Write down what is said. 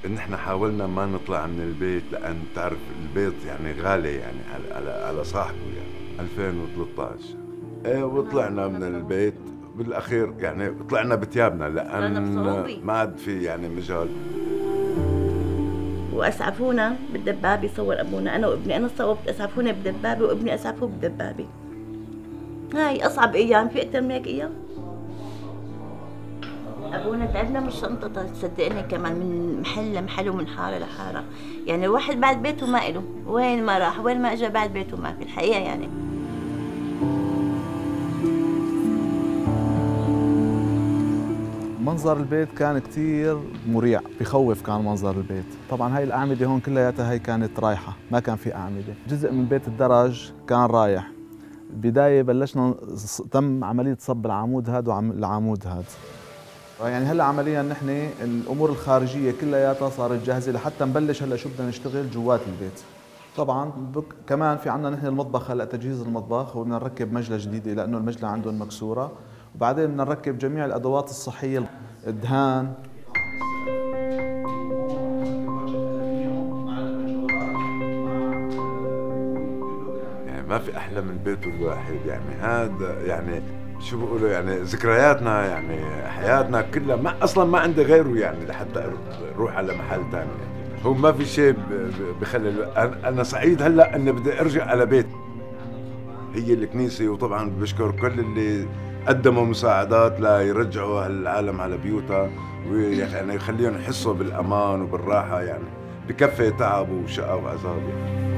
نحن حاولنا ما نطلع من البيت، لأن تعرف البيت يعني غالي يعني على صاحبه يعني. 2013 ايه، وطلعنا من البيت بالاخير، يعني طلعنا بتيابنا لان ما عاد في يعني مجال. واسعفونا بالدبابه، صور ابونا انا وابني، انا صوبت اسعفونا بدبابه وابني اسعفوه بدبابه. هاي اصعب ايام، في اكثر من هيك ايام؟ ابونا تعبنا من الشنطه، تصدقني كمان من محل لمحل ومن حاره لحاره، يعني الواحد بعد بيته ما إله، وين ما راح وين ما اجى بعد بيته ما في الحقيقه يعني. منظر البيت كان كتير مريع، بخوف كان منظر البيت. طبعا هاي الأعمدة هون كلياتها هي كانت رايحة، ما كان في أعمدة. جزء من بيت الدرج كان رايح. البداية بلشنا تم عملية صب العمود هذا والعمود هذا. يعني هلا عمليا نحن الأمور الخارجية كلياتها صارت جاهزة لحتى نبلش هلا شو بدنا نشتغل جوات البيت. طبعا كمان في عندنا نحن المطبخ، هلا تجهيز المطبخ، وبدنا نركب مجلة جديدة لأنه المجلة عندهم مكسورة، وبعدين بدنا نركب جميع الأدوات الصحية، الدهان. يعني ما في احلى من بيت الواحد، يعني هذا يعني شو بيقولوا يعني ذكرياتنا، يعني حياتنا كلها ما اصلا ما عندي غيره يعني لحتى اروح على محل ثاني. يعني هو ما في شيء بخلي انا سعيد هلا اني بدي ارجع على بيت، هي الكنيسة. وطبعا بشكر كل اللي قدموا مساعدات ليرجعوا هالعالم على بيوتها، ويعني يخليهم يحسوا بالأمان وبالراحة، يعني بكفي تعب وشقى وعذاب يعني.